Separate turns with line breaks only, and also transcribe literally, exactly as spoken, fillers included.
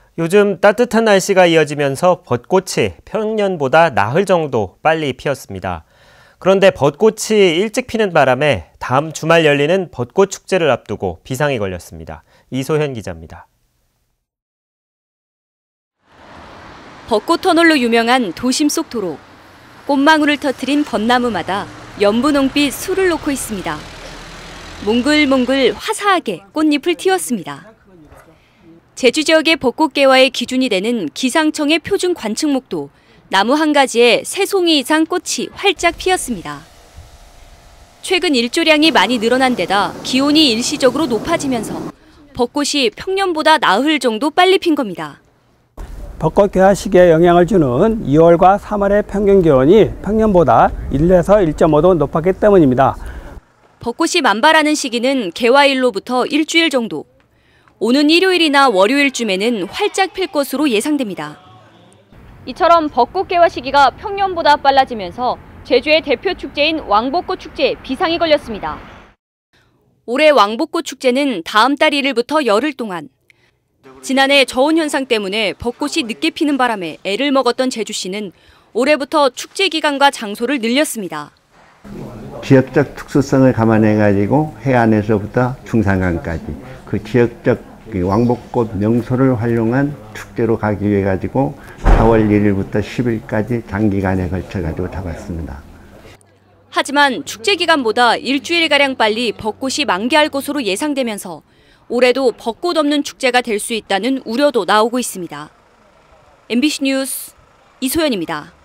요즘 따뜻한 날씨가 이어지면서 벚꽃이 평년보다 나흘 정도 빨리 피었습니다. 그런데 벚꽃이 일찍 피는 바람에 다음 주말 열리는 벚꽃 축제를 앞두고 비상이 걸렸습니다. 이소현 기자입니다.
벚꽃 터널로 유명한 도심 속 도로. 꽃망울을 터뜨린 벚나무마다 연분홍빛 술을 놓고 있습니다. 몽글몽글 화사하게 꽃잎을 틔웠습니다. 제주 지역의 벚꽃 개화의 기준이 되는 기상청의 표준 관측목도 나무 한 가지에 세 송이 이상 꽃이 활짝 피었습니다. 최근 일조량이 많이 늘어난 데다 기온이 일시적으로 높아지면서 벚꽃이 평년보다 나흘 정도 빨리 핀 겁니다.
벚꽃 개화 시기에 영향을 주는 이월과 삼월의 평균 기온이 평년보다 일에서 일 점 오 도 높았기 때문입니다.
벚꽃이 만발하는 시기는 개화일로부터 일주일 정도. 오는 일요일이나 월요일쯤에는 활짝 필 것으로 예상됩니다. 이처럼 벚꽃 개화 시기가 평년보다 빨라지면서 제주의 대표 축제인 왕벚꽃 축제에 비상이 걸렸습니다. 올해 왕벚꽃 축제는 다음 달 일 일부터 열흘 동안. 지난해 저온 현상 때문에 벚꽃이 늦게 피는 바람에 애를 먹었던 제주시는 올해부터 축제 기간과 장소를 늘렸습니다.
지역적 특수성을 감안해가지고 해안에서부터 중산강까지 그 지역적 왕벚꽃 명소를 활용한 축제로 가기 위해 가지고 사월 일 일부터 십 일까지 장기간에 걸쳐 가지고 잡았습니다.
하지만 축제 기간보다 일주일가량 빨리 벚꽃이 만개할 것으로 예상되면서 올해도 벚꽃 없는 축제가 될 수 있다는 우려도 나오고 있습니다. 엠비씨 뉴스 이소연입니다.